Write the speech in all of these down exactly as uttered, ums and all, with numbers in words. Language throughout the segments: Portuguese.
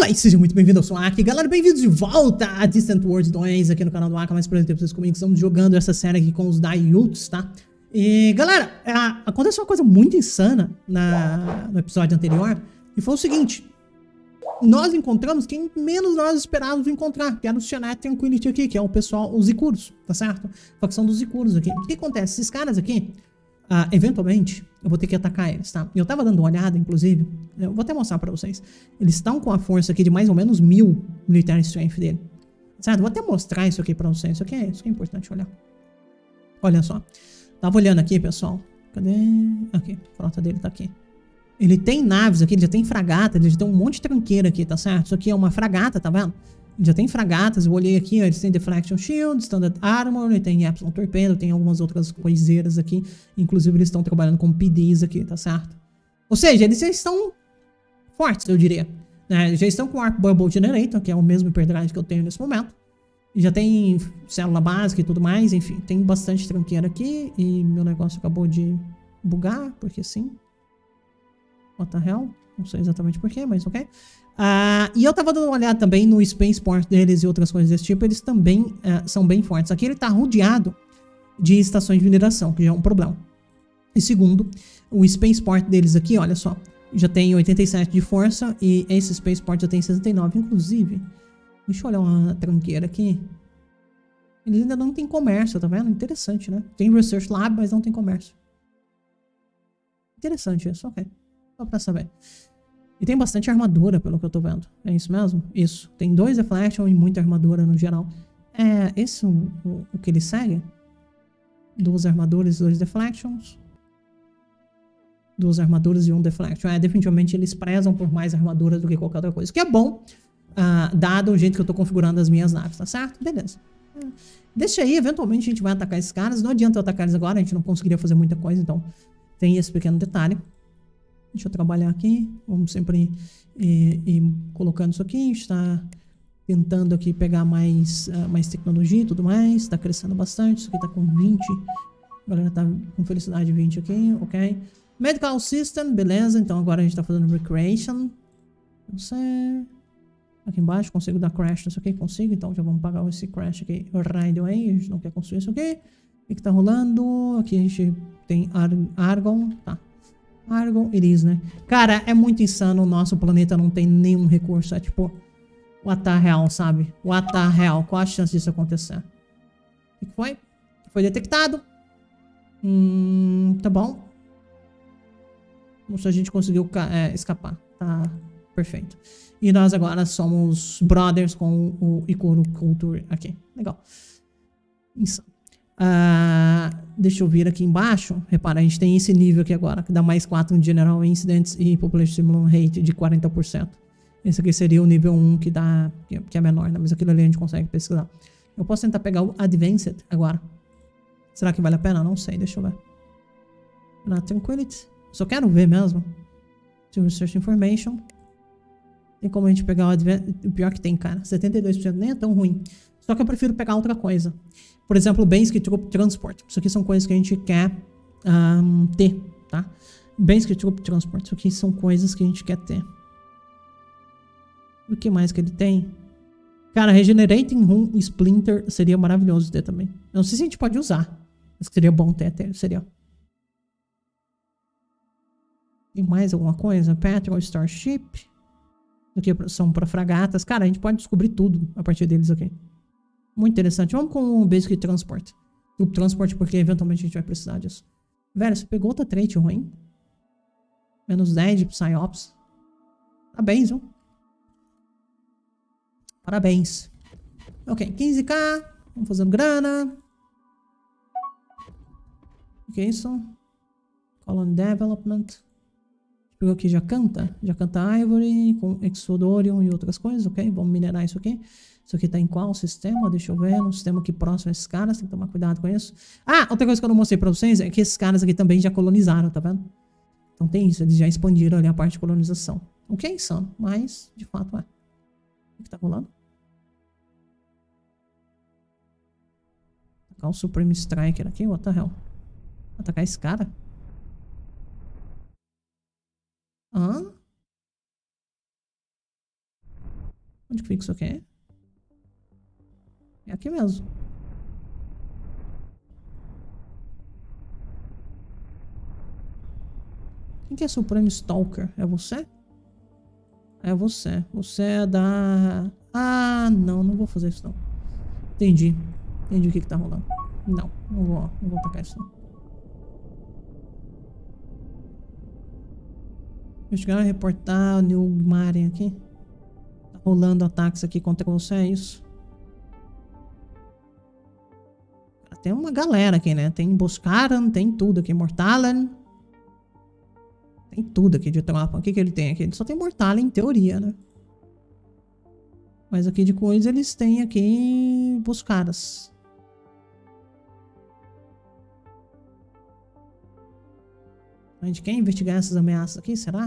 Olá e sejam muito bem-vindos ao sou Aki. Galera, bem-vindos de volta a Distant Worlds dois aqui no canal do Aka. Mais prazer ter vocês comigo. Estamos jogando essa série aqui com os Daiuts, tá? E galera, a, aconteceu uma coisa muito insana na, no episódio anterior. E foi o seguinte: nós encontramos quem menos nós esperávamos encontrar, que era o Shenet Tranquility aqui, que é o pessoal, os Ikuros, tá certo? A facção dos Ikuros aqui. O que acontece? Esses caras aqui, uh, eventualmente, eu vou ter que atacar eles, tá? Eu tava dando uma olhada, inclusive, eu vou até mostrar pra vocês. Eles estão com a força aqui de mais ou menos mil military strength dele, certo? Vou até mostrar isso aqui pra vocês. Isso aqui é, isso aqui é importante olhar. Olha só. Tava olhando aqui, pessoal. Cadê? Aqui, a frota dele tá aqui. Ele tem naves aqui, ele já tem fragata, ele já tem um monte de tranqueira aqui, tá certo? Isso aqui é uma fragata, tá vendo? Ele já tem fragatas, eu olhei aqui, ó, eles têm Deflection Shield, Standard Armor, ele tem Epsilon Torpedo, tem algumas outras coiseiras aqui. Inclusive eles estão trabalhando com P Ds aqui, tá certo? Ou seja, eles já estão fortes, eu diria. É, já estão com o Arc Bubble Generator, que é o mesmo hyperdrive que eu tenho nesse momento. Já tem célula básica e tudo mais, enfim, tem bastante tranqueira aqui. E meu negócio acabou de bugar, porque sim. What the hell? Não sei exatamente porquê, mas ok. Uh, e eu tava dando uma olhada também no Spaceport deles e outras coisas desse tipo. Eles também uh, são bem fortes. Aqui ele tá rodeado de estações de mineração, que já é um problema. E segundo, o Spaceport deles aqui, olha só, já tem oitenta e sete de força. E esse Spaceport já tem sessenta e nove, inclusive. Deixa eu olhar uma tranqueira aqui. Eles ainda não tem comércio, tá vendo? Interessante, né? Tem Research Lab, mas não tem comércio. Interessante isso, ok. Só pra saber. E tem bastante armadura, pelo que eu tô vendo. É isso mesmo? Isso. Tem dois Deflection e muita armadura no geral. É esse o, o, o que eles seguem? Duas armaduras e dois Deflections. Duas armaduras e um Deflection. É, definitivamente eles prezam por mais armaduras do que qualquer outra coisa. Que é bom, uh, dado o jeito que eu tô configurando as minhas naves, tá certo? Beleza. É. Deixa aí, eventualmente a gente vai atacar esses caras. Não adianta eu atacar eles agora, a gente não conseguiria fazer muita coisa, então tem esse pequeno detalhe. Deixa eu trabalhar aqui. Vamos sempre ir, ir colocando isso aqui. A gente está tentando aqui pegar mais, uh, mais tecnologia e tudo mais. Está crescendo bastante. Isso aqui está com vinte. A galera está com felicidade vinte aqui. Ok. Medical System. Beleza. Então agora a gente está fazendo Recreation. Não sei. Aqui embaixo. Consigo dar crash nisso aqui? Consigo. Então já vamos pagar esse crash aqui right away. A gente não quer construir isso aqui. O que está rolando? Aqui a gente tem Ar Argon. Tá. Argon, Iris, né? Cara, é muito insano. O nosso planeta não tem nenhum recurso. É tipo, what the hell, sabe? What the hell? Qual a chance disso acontecer? O que foi? Foi detectado. Hum, tá bom. Não sei se a gente conseguiu é, escapar. Tá perfeito. E nós agora somos brothers com o Ikuru Culture aqui. Legal. Insano. Uh, deixa eu vir aqui embaixo. Repara, a gente tem esse nível aqui agora, que dá mais quatro em General Incidents e Population Simulation Rate de quarenta por cento. Esse aqui seria o nível um que dá, que é menor, né? Mas aquilo ali a gente consegue pesquisar. Eu posso tentar pegar o Advanced agora. Será que vale a pena? Não sei, deixa eu ver. Na Tranquility. Só quero ver mesmo. To Research Information. Tem como a gente pegar o Advanced. O pior que tem, cara. setenta e dois por cento nem é tão ruim. Só que eu prefiro pegar outra coisa. Por exemplo, Basic Troop Transport. Isso aqui são coisas que a gente quer um, ter, tá? Basic Troop Transport. Isso aqui são coisas que a gente quer ter. O que mais que ele tem? Cara, Regenerating Room Splinter seria maravilhoso ter também. Eu não sei se a gente pode usar. Mas seria bom ter, ter seria. Tem mais alguma coisa? Patrol Starship. Isso aqui são para fragatas. Cara, a gente pode descobrir tudo a partir deles aqui. Muito interessante. Vamos com o Basic Transport. O Transport, porque eventualmente a gente vai precisar disso. Velho, você pegou outra trait ruim. Menos dez de Psyops. Parabéns, viu? Parabéns. Ok, quinze k. Vamos fazendo grana. O que é isso? Colony Development. Pegou aqui Jacanta. Jacanta Ivory com Exodorium e outras coisas. Ok, vamos minerar isso aqui. Isso aqui tá em qual sistema? Deixa eu ver. No sistema aqui próximo a esses caras. Tem que tomar cuidado com isso. Ah, outra coisa que eu não mostrei pra vocês é que esses caras aqui também já colonizaram, tá vendo? Então tem isso. Eles já expandiram ali a parte de colonização. O que é insano, mas de fato é. O que tá rolando? Atacar o Supreme Striker aqui. What the hell? Atacar esse cara? Hã? Onde que fica isso aqui? É aqui mesmo. Quem que é Supreme Stalker? É você? É você. Você é da... Ah, não. Não vou fazer isso, não. Entendi. Entendi o que que tá rolando. Não. Não vou, não vou atacar isso, não. Investigar e reportar o New Marian aqui. Tá rolando ataques aqui contra você, é isso? Tem uma galera aqui, né? Tem Boscaran, tem tudo aqui. Mortalen. Tem tudo aqui de tropa. O que que ele tem aqui? Ele só tem Mortalen em teoria, né? Mas aqui de coisa eles têm aqui Boscaras. A gente quer investigar essas ameaças aqui, será?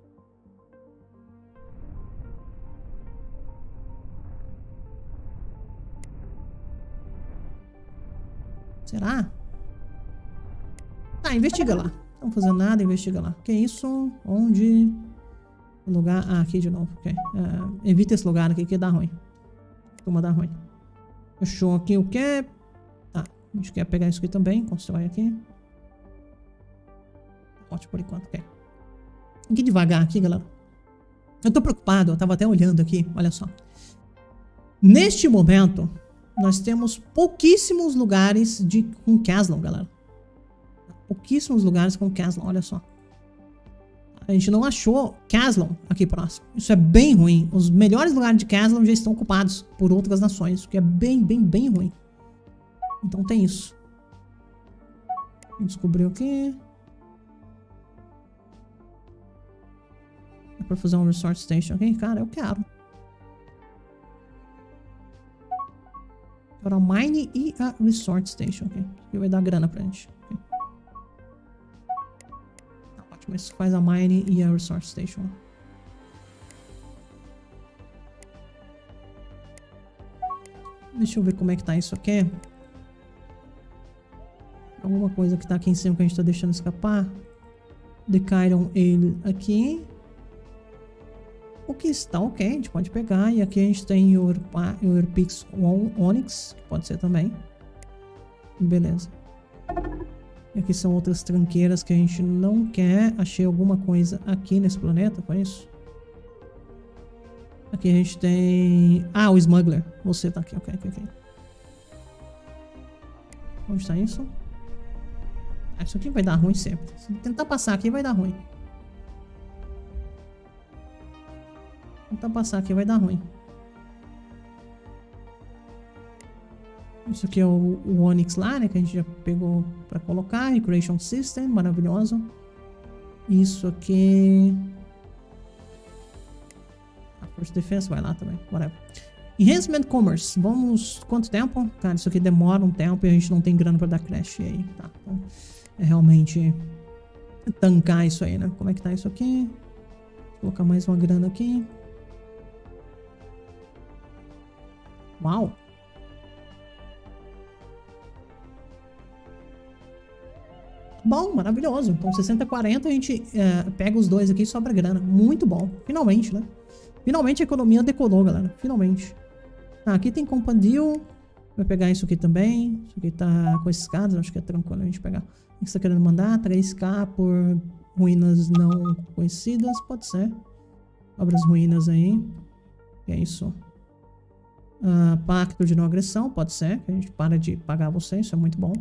Será? Tá, investiga lá. Não fazendo nada, investiga lá. Que isso? Onde? Lugar... Ah, aqui de novo. Okay. Uh, evita esse lugar aqui que dá ruim. Costuma dar ruim. Fechou aqui o quê? Tá. A gente quer pegar isso aqui também. Constrói aqui. Ótimo por enquanto. Ok. Aqui devagar aqui, galera. Eu tô preocupado. Eu tava até olhando aqui. Olha só. Neste momento... Nós temos pouquíssimos lugares de, com Caslon, galera. Pouquíssimos lugares com Caslon, olha só. A gente não achou Caslon aqui próximo. Isso é bem ruim. Os melhores lugares de Caslon já estão ocupados por outras nações, o que é bem, bem, bem ruim. Então tem isso. A gente descobriu aqui. É pra fazer um Resort Station aqui? Cara, eu quero. Para a Mine e a Resort Station, ok? Que vai dar grana pra gente. Okay. Tá ótimo, isso faz a Mine e a Resort Station. Deixa eu ver como é que tá isso aqui. Alguma coisa que tá aqui em cima que a gente tá deixando escapar. Decaíram ele aqui. O que está ok, a gente pode pegar. E aqui a gente tem o Eurpix Onyx, que pode ser também. Beleza. E aqui são outras tranqueiras que a gente não quer. Achei alguma coisa aqui nesse planeta, foi isso? Aqui a gente tem... Ah, o Smuggler. Você tá aqui, ok, ok, ok. Onde está isso? Ah, isso aqui vai dar ruim sempre. Se tentar passar aqui vai dar ruim. Tentar passar aqui vai dar ruim. Isso aqui é o, o Onyx lá, né? Que a gente já pegou pra colocar. Recreation System, maravilhoso. Isso aqui... A Force Defense vai lá também, whatever. Enhancement Commerce. Vamos... Quanto tempo? Cara, isso aqui demora um tempo e a gente não tem grana pra dar crash aí. Tá, então é realmente tancar isso aí, né? Como é que tá isso aqui? Vou colocar mais uma grana aqui. Uau! Bom, maravilhoso. Então sessenta a quarenta a gente é, pega os dois aqui e sobra grana. Muito bom. Finalmente, né? Finalmente a economia decolou, galera. Finalmente. Ah, aqui tem Compandeal. Vai pegar isso aqui também. Isso aqui tá com esses caras. Acho que é tranquilo a gente pegar. O que você tá querendo mandar? três K por ruínas não conhecidas. Pode ser. Obras ruínas aí. Que é isso? Uh, pacto de não agressão, pode ser, que a gente para de pagar você, isso é muito bom.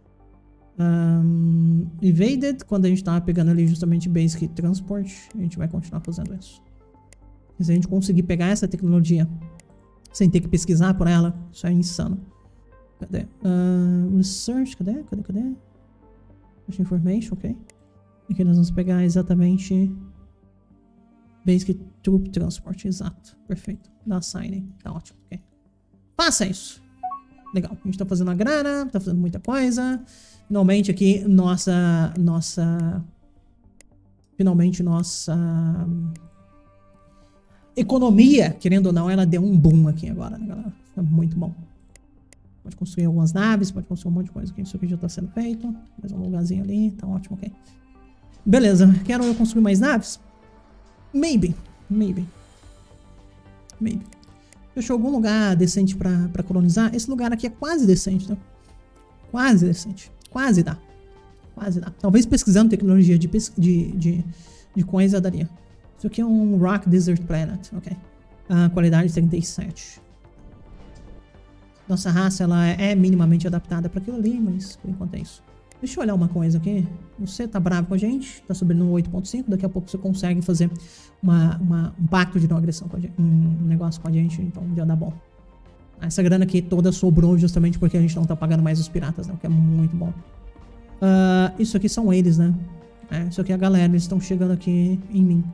Um, evaded, quando a gente tava pegando ali justamente Basic Transport, a gente vai continuar fazendo isso. Se a gente conseguir pegar essa tecnologia sem ter que pesquisar por ela, isso é insano. Cadê? Uh, research, cadê? Cadê? Cadê? Information, ok. Aqui nós vamos pegar exatamente Basic Troop Transport, exato, perfeito. Dá signing, tá ótimo, ok. Faça isso. Legal, a gente tá fazendo a grana, tá fazendo muita coisa. Finalmente aqui, nossa... Nossa... Finalmente nossa... Economia, querendo ou não, ela deu um boom aqui agora, né, galera? É muito bom. Pode construir algumas naves, pode construir um monte de coisa aqui. Isso aqui já tá sendo feito. Mais um lugarzinho ali, tá ótimo, ok. Beleza, quero eu construir mais naves? Maybe, maybe. Maybe. Fechou algum lugar decente pra, pra colonizar? Esse lugar aqui é quase decente, né? Quase decente. Quase dá. Quase dá. Talvez pesquisando tecnologia de, de, de, de coisa daria. Isso aqui é um Rock Desert Planet. Ok. A qualidade trinta e sete. Nossa raça ela é minimamente adaptada para aquilo ali, mas por enquanto é isso. Deixa eu olhar uma coisa aqui. Você tá bravo com a gente, tá subindo no oito ponto cinco, daqui a pouco você consegue fazer uma, uma, um pacto de não agressão com a gente, um negócio com a gente, então já dá bom. Essa grana aqui toda sobrou justamente porque a gente não tá pagando mais os piratas, né, o que é muito bom. Uh, isso aqui são eles, né? É, isso aqui é a galera, eles estão chegando aqui em mim.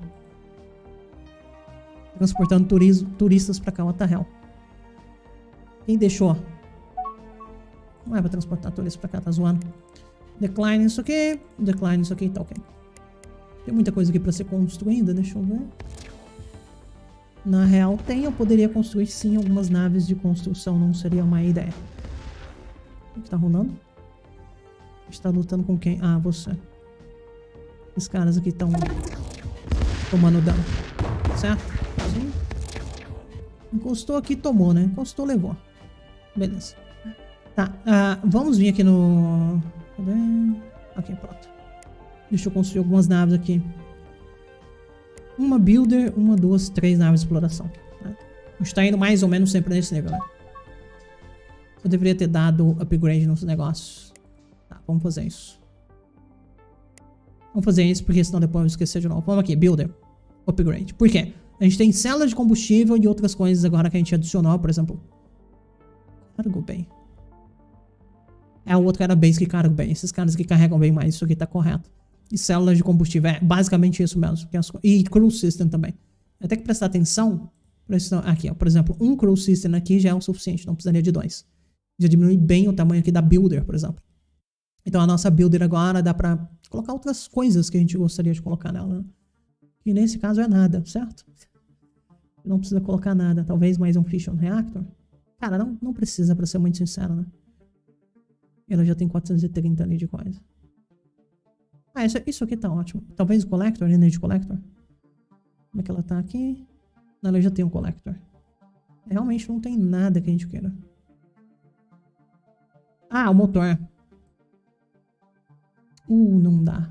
Transportando turis, turistas pra cá, what the hell. Quem deixou? Não é pra transportar turistas pra cá, tá zoando. Decline isso aqui. Decline isso aqui, tá ok. Tem muita coisa aqui pra ser construída, deixa eu ver. Na real tem, eu poderia construir sim algumas naves de construção, não seria uma ideia. O que tá rolando? A gente tá lutando com quem? Ah, você. Esses caras aqui estão tomando dano. Certo? Sim. Encostou aqui, tomou, né? Encostou, levou. Beleza. Tá, uh, vamos vir aqui no... Cadê? Ok, pronto. Deixa eu construir algumas naves aqui. Uma builder, uma, duas, três naves de exploração. Né? A gente tá indo mais ou menos sempre nesse nível, né? Eu deveria ter dado upgrade nos negócios. Tá, vamos fazer isso. Vamos fazer isso porque senão depois eu vou esquecer de novo. Vamos aqui, builder. Upgrade. Por quê? A gente tem células de combustível e outras coisas agora que a gente adicionou, por exemplo. Cargo bem. É, o outro era base que carrega bem. Esses caras que carregam bem mais, isso aqui tá correto. E células de combustível, é basicamente isso mesmo. E crew system também. Até que prestar atenção. Aqui, ó, por exemplo, um crew system aqui já é o suficiente, não precisaria de dois. Já diminui bem o tamanho aqui da builder, por exemplo. Então a nossa builder agora dá pra colocar outras coisas que a gente gostaria de colocar nela. Né? E nesse caso é nada, certo? Não precisa colocar nada. Talvez mais um fission reactor. Cara, não, não precisa, pra ser muito sincero, né? Ela já tem quatrocentos e trinta ali de coisa. Ah, isso, isso aqui tá ótimo. Talvez o collector, energy collector. Como é que ela tá aqui? Não, ela já tem um collector. Realmente não tem nada que a gente queira. Ah, o motor. Uh, não dá.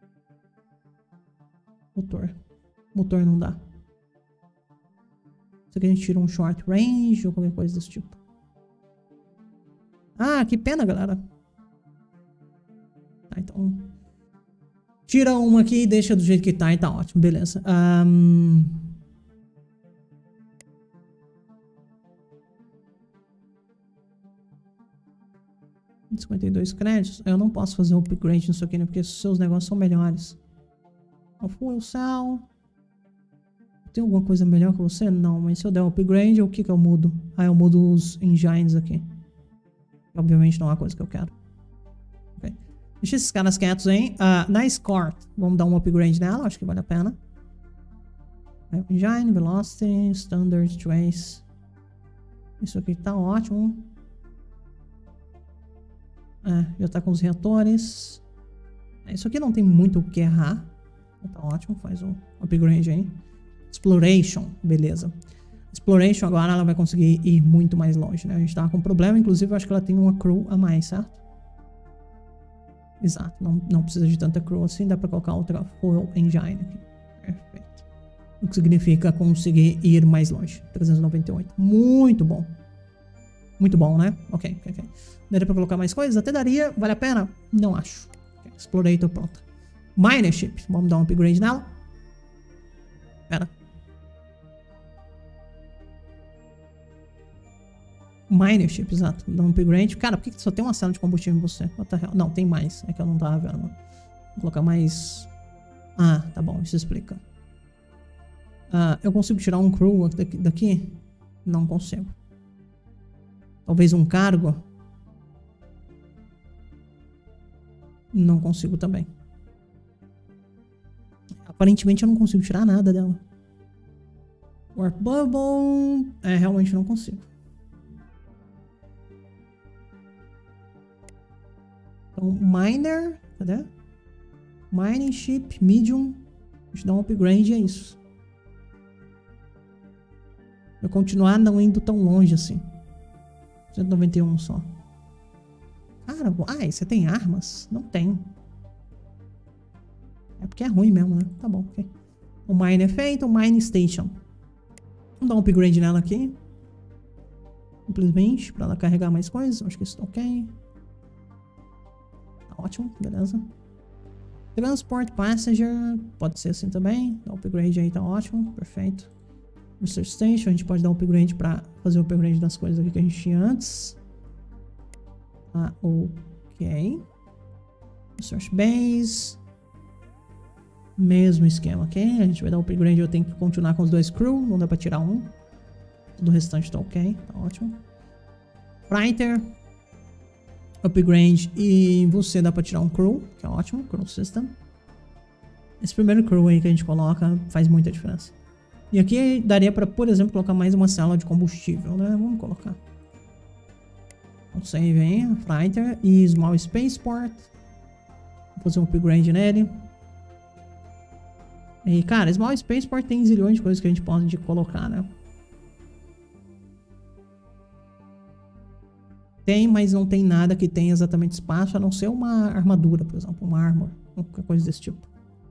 Motor. Motor não dá. Isso aqui a gente tira um short range ou qualquer coisa desse tipo. Ah, que pena, galera. Tá, então... Tira uma aqui e deixa do jeito que tá e tá ótimo, beleza. Um... cinquenta e dois créditos. Eu não posso fazer um upgrade nisso aqui, né? Porque os seus negócios são melhores. O fuel cell. Tem alguma coisa melhor que você? Não, mas se eu der um upgrade, o que que eu mudo? Ah, eu mudo os engines aqui. Obviamente não é a coisa que eu quero. Okay. Deixa esses caras quietos, hein? Uh, na Escort, vamos dar um upgrade nela. Acho que vale a pena. Engine, Velocity, Standard, Trace. Isso aqui tá ótimo. É, já tá com os reatores. Isso aqui não tem muito o que errar. Tá ótimo, faz um upgrade aí. Exploration, beleza. Exploration agora ela vai conseguir ir muito mais longe, né? A gente tava com um problema, inclusive eu acho que ela tem uma crew a mais, certo? Exato, não, não precisa de tanta crew assim, dá pra colocar outra fuel engine aqui. Perfeito. O que significa conseguir ir mais longe. trezentos e noventa e oito. Muito bom. Muito bom, né? Ok, ok, ok. Daria pra colocar mais coisas? Até daria. Vale a pena? Não acho. Okay. Explorator, pronto. Minership. Vamos dar um upgrade nela. Pera. Minership, exato. Dá um upgrade. Cara, por que só tem uma cela de combustível em você? What the hell? Não, tem mais. É que eu não tava vendo. Vou colocar mais... Ah, tá bom. Isso explica. Ah, eu consigo tirar um crew daqui? daqui? Não consigo. Talvez um cargo? Não consigo também. Aparentemente eu não consigo tirar nada dela. Warp Bubble... É, realmente não consigo. Então, Miner... Cadê? Mining Ship, Medium... A gente dá um upgrade e é isso. Vai continuar não indo tão longe assim. cento e noventa e um só. Cara, ai, você tem armas? Não tem. É porque é ruim mesmo, né? Tá bom, ok. O mine é feito, o mine station. Vamos dar um upgrade nela aqui. Simplesmente, pra ela carregar mais coisas. Acho que isso tá ok. Tá ótimo, beleza. Transport passenger, pode ser assim também. Dá um upgrade aí, tá ótimo, perfeito. Research station, a gente pode dar um upgrade pra fazer o upgrade das coisas aqui que a gente tinha antes. Tá, ok. Research base. Mesmo esquema, ok? A gente vai dar um upgrade, eu tenho que continuar com os dois crew, não dá pra tirar um. Tudo o restante tá ok, tá ótimo. Freighter. Upgrade e você dá pra tirar um crew, que é ótimo, crew system. Esse primeiro crew aí que a gente coloca faz muita diferença. E aqui daria pra, por exemplo, colocar mais uma célula de combustível, né? Vamos colocar. Um save aí, Freighter e Small Spaceport. Vou fazer um upgrade nele. E cara, Small Spaceport tem zilhões de coisas que a gente pode colocar, né? Tem, mas não tem nada que tenha exatamente espaço, a não ser uma armadura, por exemplo, uma arma, qualquer coisa desse tipo.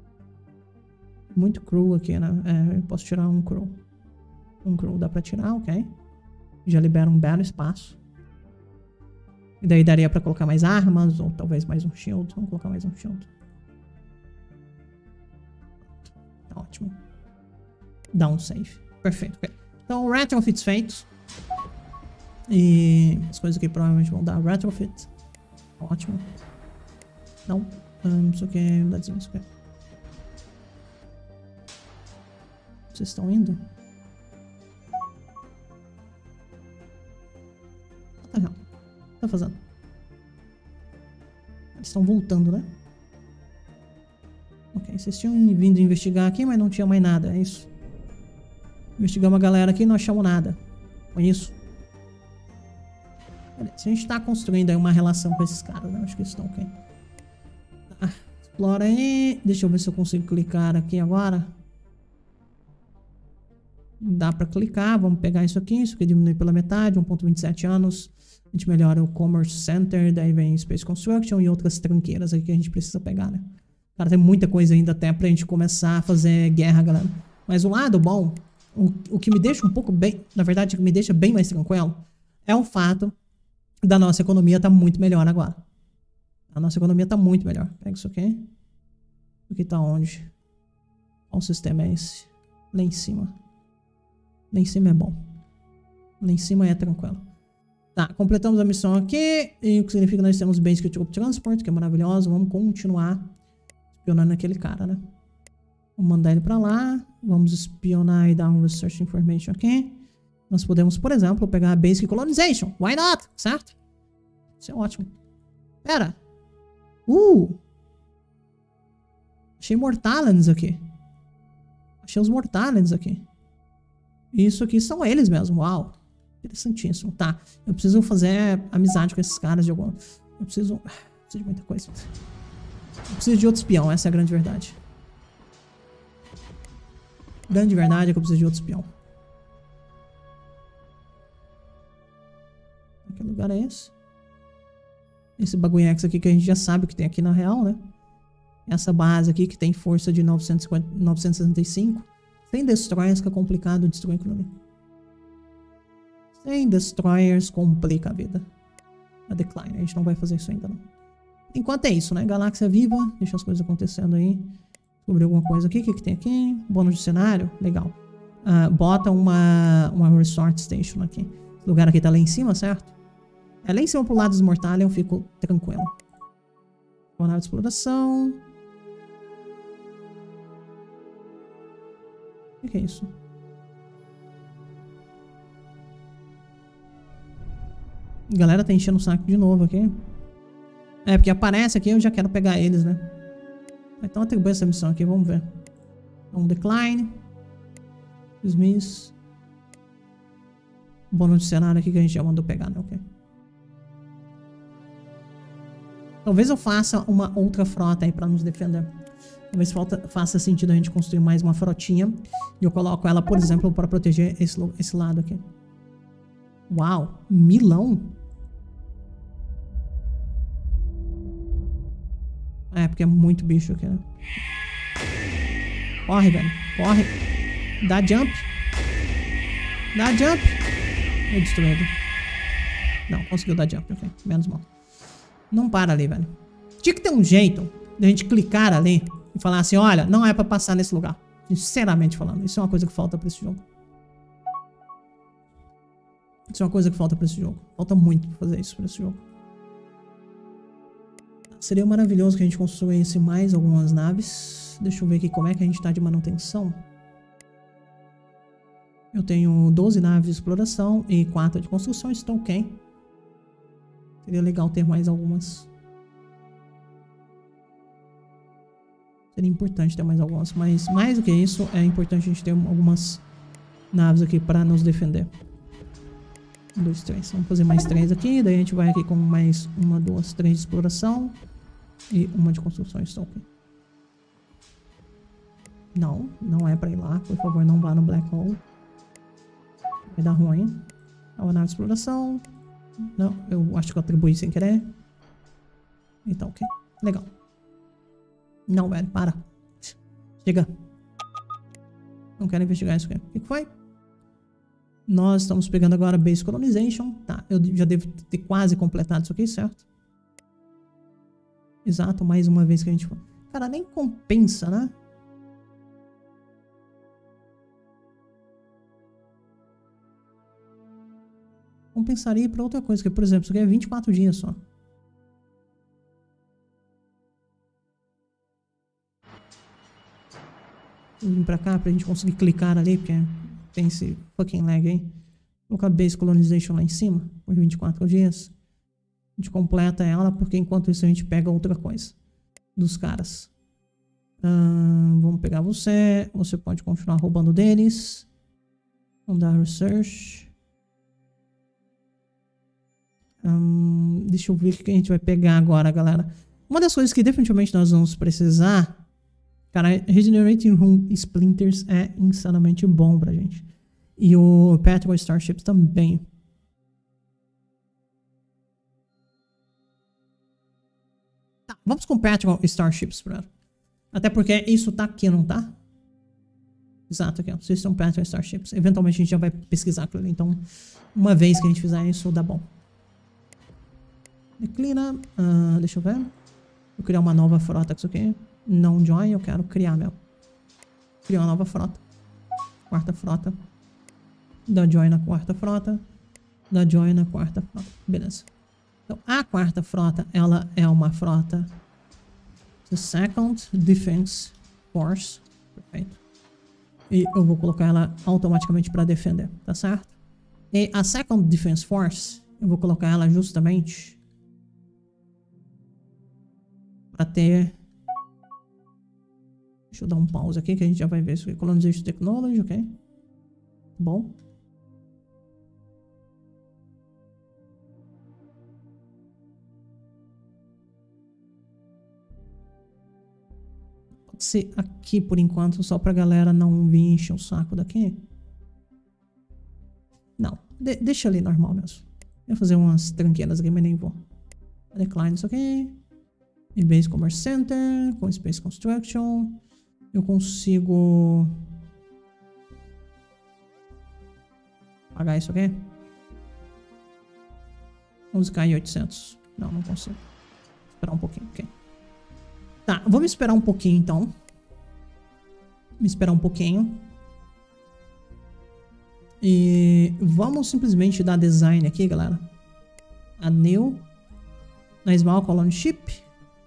Muito crew aqui, né? É, eu posso tirar um crew. Um crew dá pra tirar, ok. Já libera um belo espaço. E daí daria pra colocar mais armas, ou talvez mais um shield. Vamos colocar mais um shield. Tá ótimo. Dá um save. Perfeito, ok. Então, retrofits feitos. E as coisas aqui provavelmente vão dar retrofit. Ótimo. Não. Um, isso aqui é unidades, isso aqui. Vocês estão indo? What the hell? O que tá fazendo? Eles estão voltando, né? Ok, vocês tinham vindo investigar aqui, mas não tinha mais nada, é isso. Investigamos a galera aqui e não achamos nada. Foi isso. Se a gente tá construindo aí uma relação com esses caras, né? Acho que eles estão ok. Tá, explora aí. Deixa eu ver se eu consigo clicar aqui agora. Dá pra clicar. Vamos pegar isso aqui. Isso aqui diminui pela metade. um ponto vinte e sete anos. A gente melhora o Commerce Center. Daí vem Space Construction e outras tranqueiras aí que a gente precisa pegar, né? Cara, tem muita coisa ainda até pra gente começar a fazer guerra, galera. Mas o lado bom, o, o que me deixa um pouco bem... Na verdade, o que me deixa bem mais tranquilo é o fato da nossa economia tá muito melhor agora. A nossa economia tá muito melhor. Pega isso aqui. Isso aqui tá onde? Qual sistema é esse? Lá em cima. Lá em cima é bom. Lá em cima é tranquilo. Tá, completamos a missão aqui. E o que significa que nós temos Basic Troop Transport, que é maravilhoso. Vamos continuar espionando aquele cara, né? Vamos mandar ele pra lá. Vamos espionar e dar um Research Information aqui. Nós podemos, por exemplo, pegar a Basic Colonization. Why not? Certo? Isso é ótimo. Pera. Uh! Achei Mortalans aqui. Achei os Mortalans aqui. Isso aqui são eles mesmo. Uau. Interessantíssimo. Tá. Eu preciso fazer amizade com esses caras de alguma... Eu preciso... Eu preciso de muita coisa. Eu preciso de outro espião. Essa é a grande verdade. Grande verdade é que eu preciso de outro espião. Que lugar é esse? Esse bagulhex aqui que a gente já sabe que tem aqui na real, né? Essa base aqui que tem força de novecentos e cinquenta, novecentos e sessenta e cinco. Sem destroyers fica complicado destruir aquilo ali. Sem destroyers complica a vida. A decline, a gente não vai fazer isso ainda não. Enquanto é isso, né? Galáxia viva, deixa as coisas acontecendo aí. Descobrir alguma coisa aqui, o que, que tem aqui? Bônus de cenário, legal. Uh, bota uma, uma resort station aqui. Esse lugar aqui tá lá em cima, certo? É lá em cima pro lado dos Mortalion, eu fico tranquilo. Uma nave de exploração. O que é isso? A galera tá enchendo o saco de novo aqui. É, porque aparece aqui, eu já quero pegar eles, né? Então atribui essa missão aqui, vamos ver. Um decline. Dismiss. Bônus de cenário aqui que a gente já mandou pegar, né? Ok. Talvez eu faça uma outra frota aí pra nos defender. Talvez falta, faça sentido a gente construir mais uma frotinha. E eu coloco ela, por exemplo, para proteger esse, esse lado aqui. Uau! Milão? É, porque é muito bicho aqui, né? Corre, velho. Corre. Dá jump. Dá jump. Eu destruído. Não, conseguiu dar jump. Ok, menos mal. Não para ali, velho. Tinha que ter um jeito de a gente clicar ali e falar assim, olha, não é pra passar nesse lugar. Sinceramente falando, isso é uma coisa que falta pra esse jogo. Isso é uma coisa que falta pra esse jogo. Falta muito pra fazer isso pra esse jogo. Seria maravilhoso que a gente construísse mais algumas naves. Deixa eu ver aqui como é que a gente tá de manutenção. Eu tenho doze naves de exploração e quatro de construção, isso tá ok. Seria legal ter mais algumas. Seria importante ter mais algumas, mas mais do que isso, é importante a gente ter algumas naves aqui para nos defender. Um, dois, três. Vamos fazer mais três aqui, daí a gente vai aqui com mais uma, duas, três de exploração e uma de construção. Está ok. Não, não é para ir lá. Por favor, não vá no Black Hole. Vai dar ruim. É uma nave de exploração. Não, eu acho que eu atribuí sem querer. Então, ok. Legal. Não, velho, para. Chega. Não quero investigar isso aqui. O que foi? Nós estamos pegando agora Base Colonization. Tá, eu já devo ter quase completado isso aqui, certo? Exato, mais uma vez que a gente... Cara, nem compensa, né? Compensaria para outra coisa, que por exemplo, isso aqui é vinte e quatro dias só. Vou vir pra cá pra gente conseguir clicar ali, porque tem esse fucking lag aí. Vou colocar Base Colonization lá em cima, por vinte e quatro dias. A gente completa ela, porque enquanto isso a gente pega outra coisa dos caras. Hum, vamos pegar você. Você pode continuar roubando deles. Vamos dar research. Hum, deixa eu ver o que a gente vai pegar agora, galera. Uma das coisas que definitivamente nós vamos precisar... Cara, Regenerating Room Splinters é insanamente bom pra gente. E o Patrol Starships também. Tá, vamos com Patrol Starships, bro. Até porque isso tá aqui, não tá? Exato, aqui, ó. System Patrol Starships. Eventualmente a gente já vai pesquisar aquilo ali. Então, uma vez que a gente fizer isso, dá bom. Declina. Uh, deixa eu ver. Vou criar uma nova frota com isso aqui. Não join, eu quero criar, meu. Criar uma nova frota. Quarta frota. Dá join na quarta frota. Dá join na quarta frota. Beleza. Então, a quarta frota, ela é uma frota... The Second Defense Force. Perfeito. E eu vou colocar ela automaticamente para defender, tá certo? E a Second Defense Force, eu vou colocar ela justamente... para ter... Deixa eu dar um pause aqui que a gente já vai ver isso aqui. Colonization Technology, ok. Bom. Pode ser aqui por enquanto, só pra galera não vir encher o saco daqui. Não, de deixa ali normal mesmo. Eu vou fazer umas tranqueiras aqui, mas nem vou. Decline isso aqui. E Base Commerce Center, com Space Construction. Eu consigo pagar isso aqui? Vamos ficar em oitocentos. Não, não consigo. Esperar um pouquinho, ok. Tá, vamos esperar um pouquinho então. Vamos esperar um pouquinho. E vamos simplesmente dar design aqui, galera. A new. Na Small Colony Ship.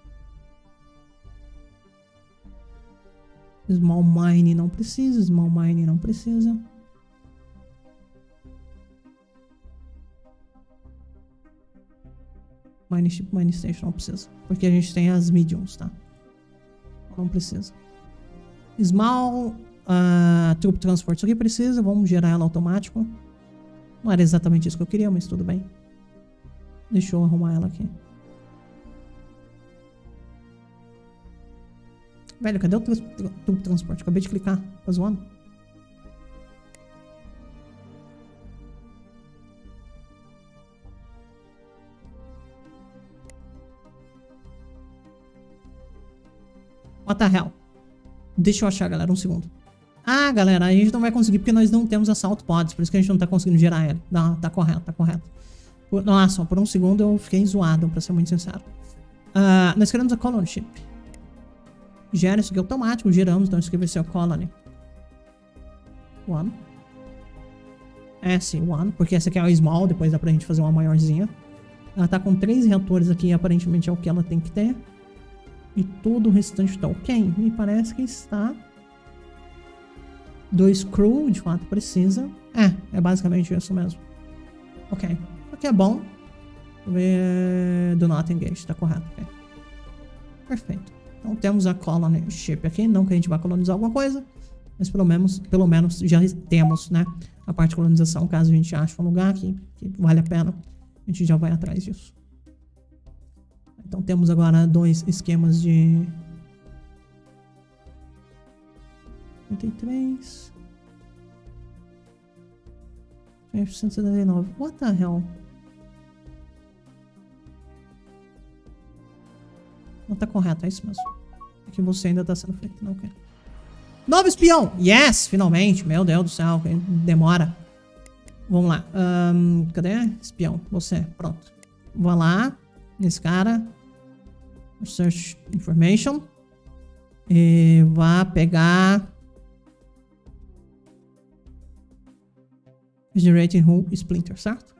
Small Mine não precisa, Small Mine não precisa. Mine Ship, Mine Station não precisa. Porque a gente tem as mediums, tá? Não precisa. Small uh, Troop Transport, isso aqui precisa. Vamos gerar ela automático. Não era exatamente isso que eu queria, mas tudo bem. Deixa eu arrumar ela aqui. Velho, cadê o trans tubo de transporte? Acabei de clicar. Tá zoando? What the hell? Deixa eu achar, galera. Um segundo. Ah, galera, a gente não vai conseguir porque nós não temos assalto pods. Por isso que a gente não tá conseguindo gerar ele. Não, tá correto, tá correto. Por, nossa, por um segundo eu fiquei zoado, pra ser muito sincero. Uh, nós queremos a Colony Ship. Gera isso aqui automático, geramos. Então isso aqui vai ser a Colony. One. É, sim, one. Porque essa aqui é a small, depois dá pra gente fazer uma maiorzinha. Ela tá com três reatores aqui e aparentemente é o que ela tem que ter. E todo o restante tá ok. Me parece que está... Dois crew, de fato, precisa. É, é basicamente isso mesmo. Ok. Isso aqui é bom. Ver... Do not engage, tá correto. Okay. Perfeito. Então temos a colony ship aqui. Não que a gente vá colonizar alguma coisa. Mas pelo menos, pelo menos já temos, né? A parte de colonização. Caso a gente ache um lugar que, que vale a pena. A gente já vai atrás disso. Então temos agora dois esquemas de... trinta e três. cento e setenta e nove. What the hell? Não tá correto, é isso mesmo. É que você ainda tá sendo feito, não quer. Novo espião! Yes! Finalmente! Meu Deus do céu, demora. Vamos lá. Um, cadê? Espião. Você. Pronto. Vá lá. Nesse cara. Search information. E vá pegar... Generating Hull Splinter, certo?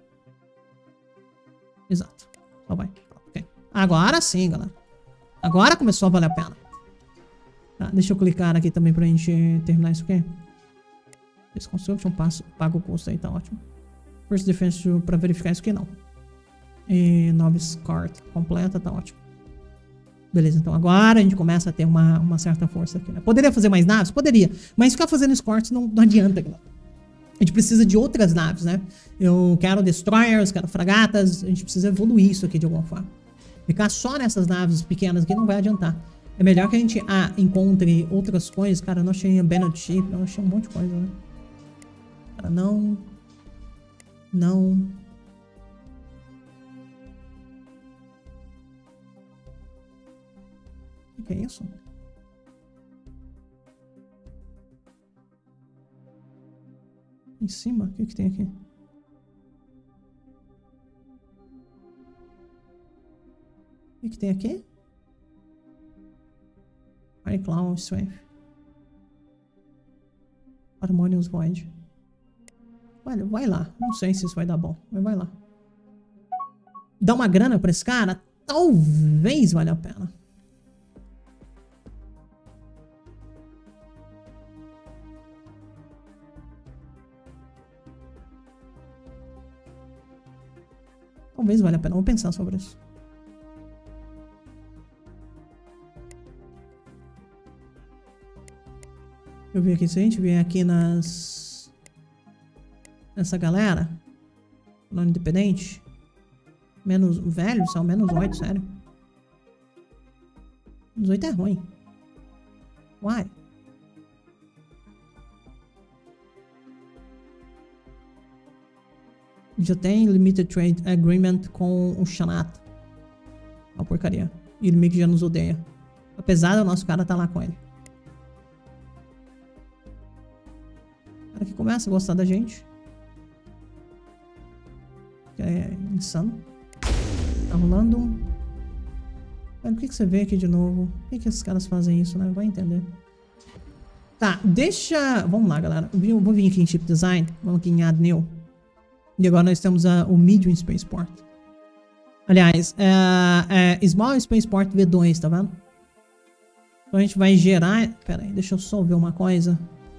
Exato. Só vai. Okay. Agora sim, galera. Agora começou a valer a pena. Tá, deixa eu clicar aqui também pra gente terminar isso aqui. Esse construction passo, paga o custo aí, tá ótimo. First Defense pra verificar isso aqui, não. E Novice Card completa, tá ótimo. Beleza, então agora a gente começa a ter uma, uma certa força aqui, né? Poderia fazer mais naves? Poderia. Mas ficar fazendo escorts não, não adianta, galera. A gente precisa de outras naves, né? Eu quero destroyers, quero fragatas. A gente precisa evoluir isso aqui de alguma forma. Ficar só nessas naves pequenas aqui não vai adiantar. É melhor que a gente ah, encontre outras coisas. Cara, eu não achei Abandoned Ship. Eu achei um monte de coisa, né? Cara, não... Não... O que é isso? Em cima? O que que tem aqui? O que que tem aqui? iCloud Strength. Harmonious Void. Olha, vai lá. Não sei se isso vai dar bom, mas vai lá. Dá uma grana pra esse cara? Talvez valha a pena. Talvez valha a pena. Vamos pensar sobre isso. Eu vi aqui, se a gente vier aqui nas... Nessa galera. Não independente. Menos... Velho, são menos oito, sério. Menos oito é ruim. Why? Já tem Limited Trade Agreement com o Shanat. Uma porcaria. E ele meio que já nos odeia. Apesar do nosso cara tá lá com ele. O cara que começa a gostar da gente. Que é insano. Tá rolando um... Por que que você vê aqui de novo? Por que que esses caras fazem isso, né? Vai entender. Tá, deixa... Vamos lá, galera. Eu vou vir aqui em Chip Design. Vamos aqui em Add New. E agora nós temos a, o Medium Spaceport. Aliás, é, é Small Spaceport V dois, tá vendo? Então a gente vai gerar... Pera aí, deixa eu só ver uma coisa.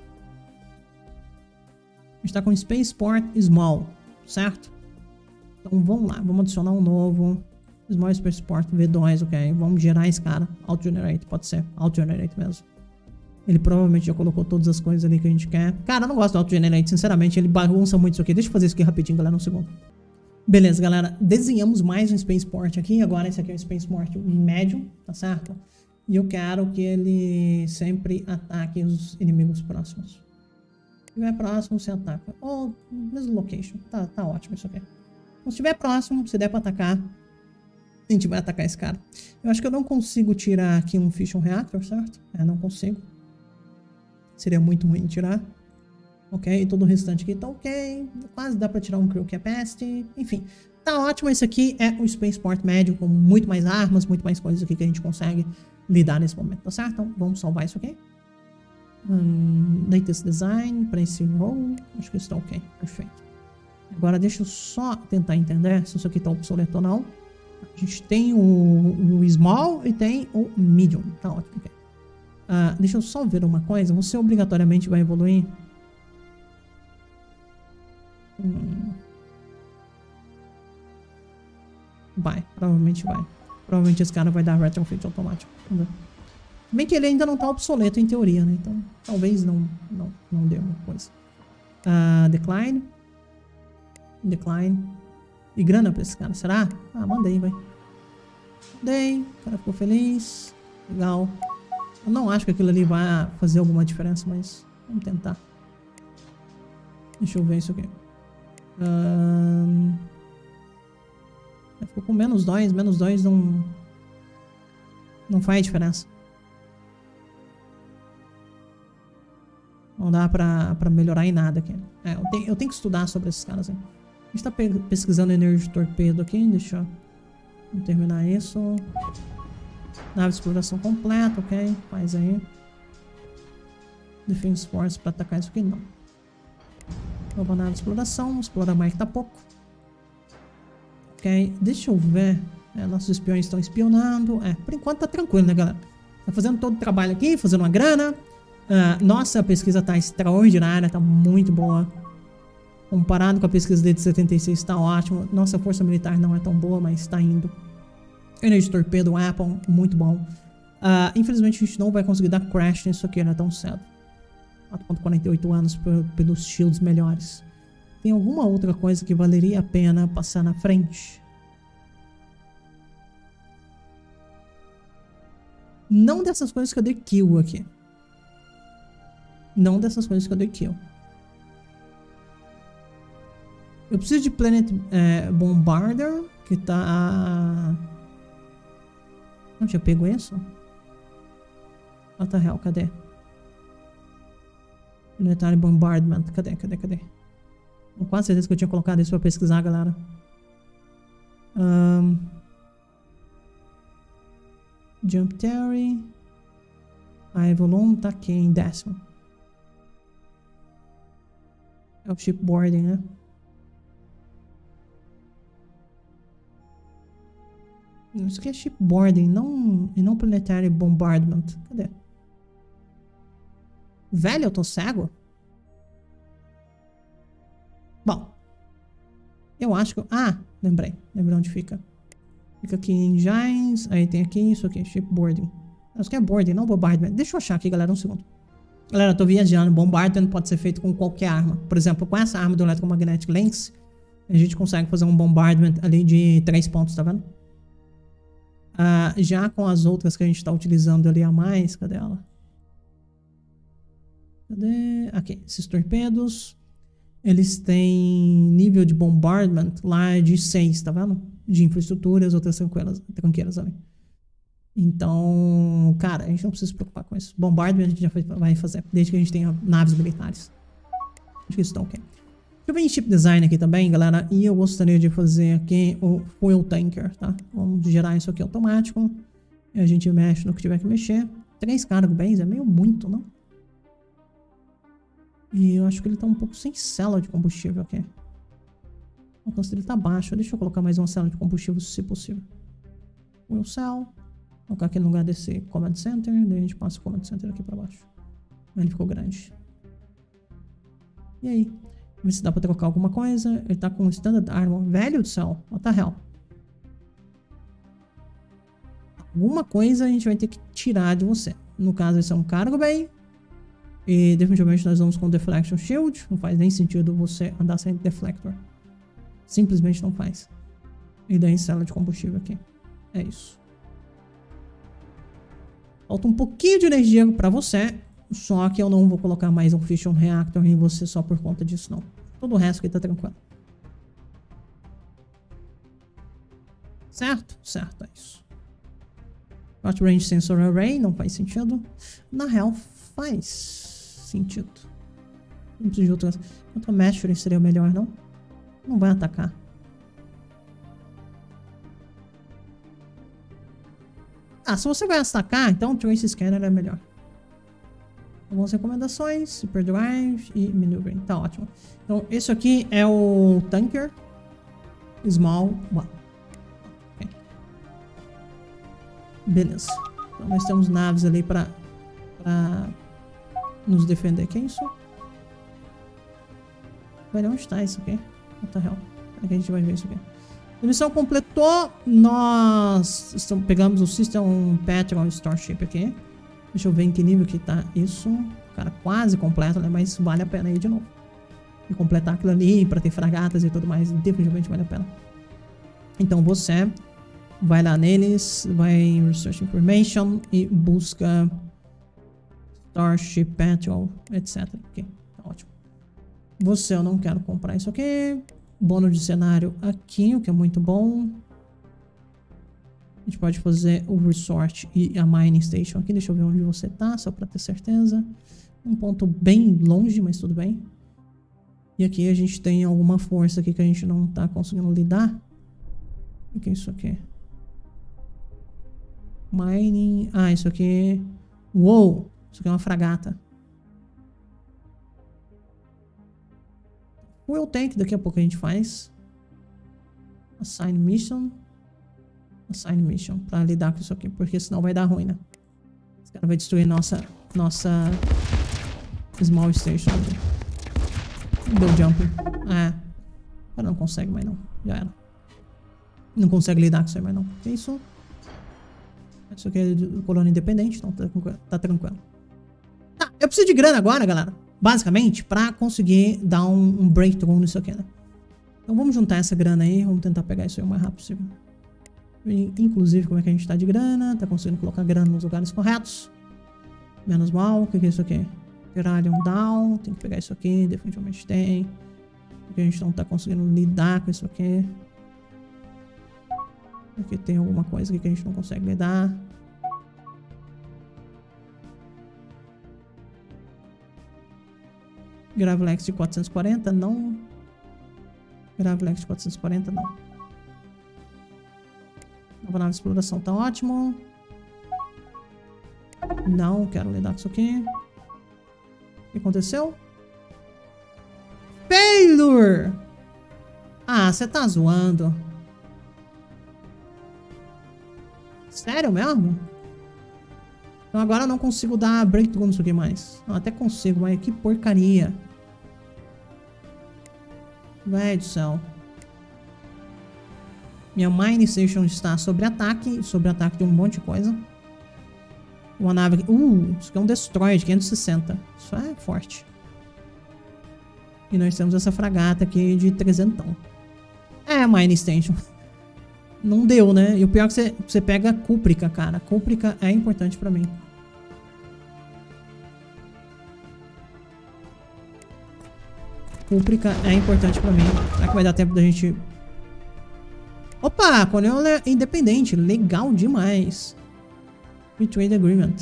A gente tá com Spaceport Small, certo? Então vamos lá, vamos adicionar um novo Small Spaceport V dois, ok? Vamos gerar esse cara. Auto-Generate, pode ser. Auto-Generate mesmo. Ele provavelmente já colocou todas as coisas ali que a gente quer. Cara, eu não gosto do Auto-Generate, sinceramente. Ele bagunça muito isso aqui. Deixa eu fazer isso aqui rapidinho, galera, um segundo. Beleza, galera. Desenhamos mais um Spaceport aqui. Agora esse aqui é um Spaceport médio, tá certo? E eu quero que ele sempre ataque os inimigos próximos. Se estiver próximo, você ataca. Ou mesmo location. Tá, tá ótimo isso aqui. Se estiver próximo, se der pra atacar, a gente vai atacar esse cara. Eu acho que eu não consigo tirar aqui um Fission Reactor, certo? É, não consigo. Seria muito ruim tirar. Ok, e todo o restante aqui tá ok. Quase dá pra tirar um Crew Capacity. Enfim, tá ótimo. Esse aqui é o Spaceport médio, com muito mais armas, muito mais coisas aqui que a gente consegue lidar nesse momento, tá certo? Então, vamos salvar isso aqui. Um, latest Design para esse roll. Acho que isso tá ok, perfeito. Agora deixa eu só tentar entender se isso aqui tá obsoleto ou não. A gente tem o, o Small e tem o Medium. Tá ótimo, ok. Uh, deixa eu só ver uma coisa. Você obrigatoriamente vai evoluir. Hum. Vai, provavelmente vai. Provavelmente esse cara vai dar retrofit automático. Vamos ver. Bem que ele ainda não tá obsoleto em teoria, né? Então talvez não, não, não dê uma coisa. Uh, decline. Decline. E grana pra esse cara, será? Ah, mandei, vai. Mandei. O cara ficou feliz. Legal. Eu não acho que aquilo ali vai fazer alguma diferença, mas vamos tentar. Deixa eu ver isso aqui. Um... Ficou com menos dois. Menos dois não... Não faz diferença. Não dá pra, pra melhorar em nada aqui. É, eu, tenho, eu tenho que estudar sobre esses caras aí. A gente tá pe pesquisando energia de torpedo aqui. Deixa eu vamos terminar isso. Nave de exploração completa, ok. Faz aí. Defense Force pra atacar isso aqui, não. Nova nave de exploração. Explora mais que tá pouco. Ok. Deixa eu ver. É, nossos espiões estão espionando. É, por enquanto tá tranquilo, né, galera? Tá fazendo todo o trabalho aqui, fazendo uma grana. Uh, nossa pesquisa tá extraordinária, tá muito boa. Comparado com a pesquisa desde setenta e seis, tá ótimo. Nossa força militar não é tão boa, mas tá indo. Energia de torpedo, Apple, muito bom. Uh, infelizmente a gente não vai conseguir dar crash nisso aqui, não é tão cedo. quatro ponto quarenta e oito anos por, pelos shields melhores. Tem alguma outra coisa que valeria a pena passar na frente? Não dessas coisas que eu dei kill aqui. Não dessas coisas que eu dei kill. Eu preciso de Planet é, Bombarder, que tá... Não tinha pego isso? What the hell, cadê? Planetary Bombardment, cadê, cadê, cadê? Com quase certeza que eu tinha colocado isso pra pesquisar, galera. Um... Jump Terry. Aí, volume tá aqui em décimo. É o shipboarding, né? Isso aqui é shipboarding, não, e não planetary bombardment. Cadê? Velho, eu tô cego? Bom. Eu acho que... Eu, ah, lembrei. Lembrei onde fica. Fica aqui em engines. Aí tem aqui isso aqui, shipboarding. Isso aqui é boarding, não bombardment. Deixa eu achar aqui, galera, um segundo. Galera, eu tô viajando. Bombardment pode ser feito com qualquer arma. Por exemplo, com essa arma do Electromagnetic Lens, a gente consegue fazer um bombardment ali de três pontos, tá vendo? Uh, já com as outras que a gente tá utilizando ali a mais, cadê ela? Cadê? Aqui, esses torpedos. Eles têm nível de bombardment lá de seis, tá vendo? De infraestrutura e as outras tranqueiras, tranqueiras ali. Então, cara, a gente não precisa se preocupar com isso. Bombardment a gente já vai fazer, desde que a gente tenha naves militares. Acho que isso tá ok. Deixa eu ver em chip design aqui também, galera. E eu gostaria de fazer aqui o fuel tanker, tá? Vamos gerar isso aqui automático. E a gente mexe no que tiver que mexer. Três cargo bays é meio muito, não? E eu acho que ele tá um pouco sem célula de combustível aqui. O alcance dele tá baixo. Deixa eu colocar mais uma célula de combustível, se possível. Fuel cell. Vou colocar aqui no lugar desse command center. Daí a gente passa o command center aqui pra baixo. Ele ficou grande. E aí? Ver se dá pra trocar alguma coisa. Ele tá com standard armor. Velho do céu. What the hell? Alguma coisa a gente vai ter que tirar de você. No caso, esse é um cargo bay. E definitivamente nós vamos com deflection shield. Não faz nem sentido você andar sem deflector. Simplesmente não faz. E daí célula de combustível aqui. É isso. Falta um pouquinho de energia pra você. Só que eu não vou colocar mais um Fission Reactor em você só por conta disso, não. Todo o resto aqui tá tranquilo. Certo? Certo, é isso. Short Range Sensor Array não faz sentido. Na real, faz sentido. Não preciso de outras. Outra Mastery seria melhor, não? Não vai atacar. Ah, se você vai atacar, então Trace Scanner é melhor. Algumas recomendações, Hyperdrive e Maneuvering. Tá ótimo. Então, esse aqui é o Tanker. Small. Wow. Okay. Beleza. Então, nós temos naves ali pra, pra nos defender. Que é isso? Velho, onde tá isso aqui? What the hell? Como é que a gente vai ver isso aqui? A missão completou. Nós estamos, pegamos o System Petrol Starship aqui. Deixa eu ver em que nível que tá isso. Cara, quase completo, né? Mas vale a pena ir de novo. E completar aquilo ali pra ter fragatas e tudo mais. Definitivamente vale a pena. Então você vai lá neles. Vai em Research Information. E busca Starship Petrol, etcétera. Ok, tá ótimo. Você, eu não quero comprar isso aqui. Bônus de cenário aqui, o que é muito bom. A gente pode fazer o Resort e a Mining Station aqui. Deixa eu ver onde você tá, só pra ter certeza. Um ponto bem longe, mas tudo bem. E aqui a gente tem alguma força aqui que a gente não tá conseguindo lidar. O que é isso aqui? Mining... Ah, isso aqui... Uou! Isso aqui é uma fragata. Fuel Tank, daqui a pouco a gente faz. Assign Mission. Assign Mission, pra lidar com isso aqui, porque senão vai dar ruim, né? Esse cara vai destruir nossa, nossa Small Station aqui. Deu jump. É. O cara não consegue mais não. Já era. Não consegue lidar com isso aí mais não. Que isso? Isso aqui é de colônia independente, então tá, tá tranquilo. Tá, eu preciso de grana agora, galera. Basicamente, pra conseguir dar um, um breakthrough nisso aqui, né? Então vamos juntar essa grana aí. Vamos tentar pegar isso aí o mais rápido possível. Inclusive, como é que a gente tá de grana? Tá conseguindo colocar grana nos lugares corretos. Menos mal. O que é isso aqui? Terrarium down. Tem que pegar isso aqui. Definitivamente tem. Porque a gente não tá conseguindo lidar com isso aqui. Aqui tem alguma coisa aqui que a gente não consegue lidar. Gravilex de quatrocentos e quarenta, não. Gravilex de quatrocentos e quarenta, não. Nova nave de exploração tá ótimo. Não quero lidar com isso aqui. O que aconteceu? Failure! Ah, você tá zoando. Sério mesmo? Então agora eu não consigo dar breakthrough nisso aqui mais. Não, até consigo, mas que porcaria. Véi do céu. Minha Mining Station está sob ataque. Sob ataque de um monte de coisa. Uma nave aqui. Uh, isso aqui é um Destroyer de quinhentos e sessenta. Isso é forte. E nós temos essa fragata aqui de trezentão. É, Mining Station. Não deu, né? E o pior é que você, você pega a Cúprica, cara. Cúprica é importante pra mim. Cúprica é importante pra mim. Será que vai dar tempo da gente... Opa! Colônia é independente. Legal demais. Free Trade Agreement.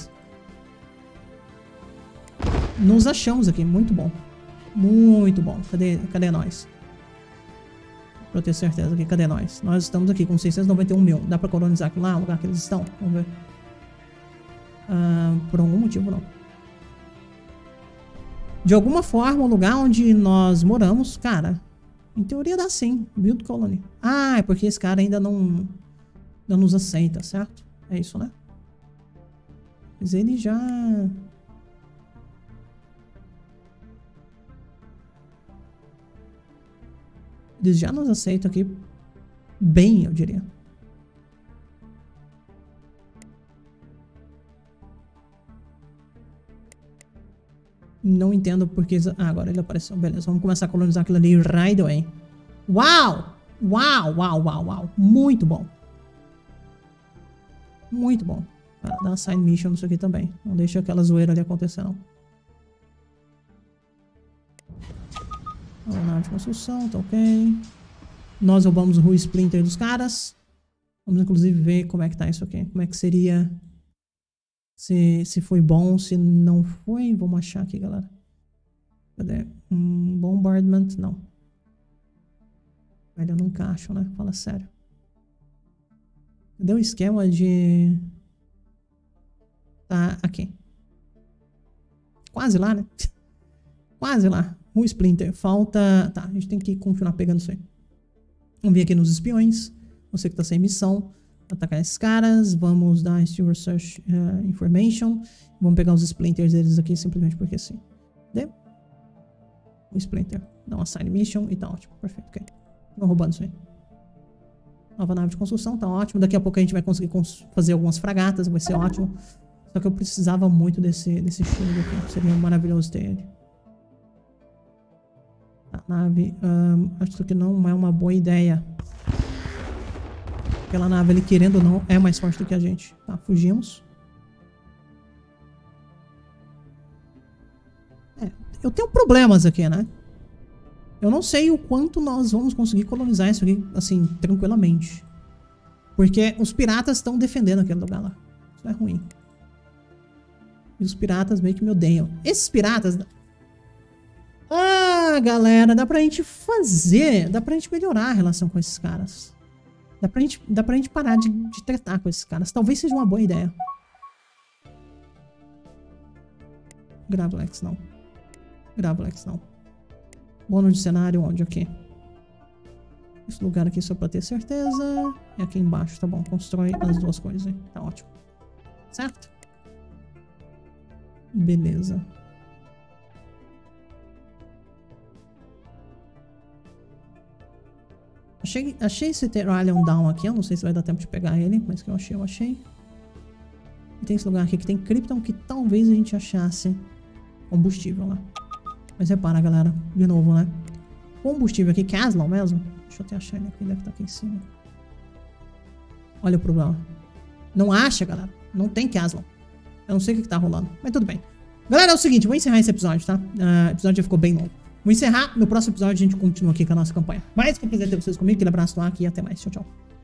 Nos achamos aqui. Muito bom. Muito bom. Cadê, cadê nós? Pra eu ter certeza aqui. Cadê nós? Nós estamos aqui com seiscentos e noventa e um mil. Dá pra colonizar aqui lá? O lugar que eles estão? Vamos ver. Uh, por algum motivo não. De alguma forma, o lugar onde nós moramos, cara, em teoria dá sim. Build Colony. Ah, é porque esse cara ainda não, não nos aceita, certo? É isso, né? Mas ele já... Eles já nos aceitam aqui bem, eu diria. Não entendo porque... Ah, agora ele apareceu. Beleza, vamos começar a colonizar aquilo ali right away. Uau! Uau, uau, uau, uau. Muito bom. Muito bom. Para dar side mission nisso aqui também. Não deixa aquela zoeira ali acontecer, não. A nave de construção, tá ok. Nós roubamos o Rue Splinter dos caras. Vamos inclusive ver como é que tá isso aqui. Como é que seria... Se, se foi bom, se não foi. Vamos achar aqui, galera. Cadê? Um bombardment, não. Velho, eu não encaixo, né? Fala sério. Cadê o esquema de... Tá aqui. Quase lá, né? Quase lá. O Splinter. Falta... Tá, a gente tem que continuar pegando isso aí. Vamos vir aqui nos espiões. Você que tá sem missão. Atacar esses caras. Vamos dar Steel Research uh, Information. Vamos pegar os Splinters deles aqui simplesmente porque sim. Cadê? O Splinter. Dá uma side mission e tá ótimo. Perfeito, ok. Vamos roubando isso aí. Nova nave de construção, tá ótimo. Daqui a pouco a gente vai conseguir fazer algumas fragatas. Vai ser ótimo. Só que eu precisava muito desse, desse shield aqui. Seria maravilhoso ter ele. A nave, um, acho que não é uma boa ideia. Aquela nave ali, querendo ou não, é mais forte do que a gente. Tá, fugimos. É, eu tenho problemas aqui, né? Eu não sei o quanto nós vamos conseguir colonizar isso aqui, assim, tranquilamente. Porque os piratas estão defendendo aquele lugar lá. Isso é ruim. E os piratas meio que me odeiam. Esses piratas... Ah, galera, dá pra gente fazer... Dá pra gente melhorar a relação com esses caras. Dá pra gente, dá pra gente parar de, de tretar com esses caras. Talvez seja uma boa ideia. Gravelex, não. Gravelex, não. Bônus de cenário onde? Aqui. Esse lugar aqui só pra ter certeza. E aqui embaixo, tá bom. Constrói as duas coisas aí. Tá ótimo. Certo? Beleza. Achei, achei esse Terralion Down aqui. Eu não sei se vai dar tempo de pegar ele. Mas que eu achei, eu achei. E tem esse lugar aqui que tem Krypton que talvez a gente achasse combustível lá. Mas repara, galera. De novo, né? Combustível aqui. Caslon mesmo. Deixa eu até achar ele aqui. Deve estar aqui em cima. Olha o problema. Não acha, galera. Não tem Caslon. Eu não sei o que, que tá rolando. Mas tudo bem. Galera, é o seguinte. Vou encerrar esse episódio, tá? Uh, o episódio já ficou bem longo. Vou encerrar. No próximo episódio a gente continua aqui com a nossa campanha. Mas que prazer ter vocês comigo. Aquele abraço lá e até mais. Tchau, tchau.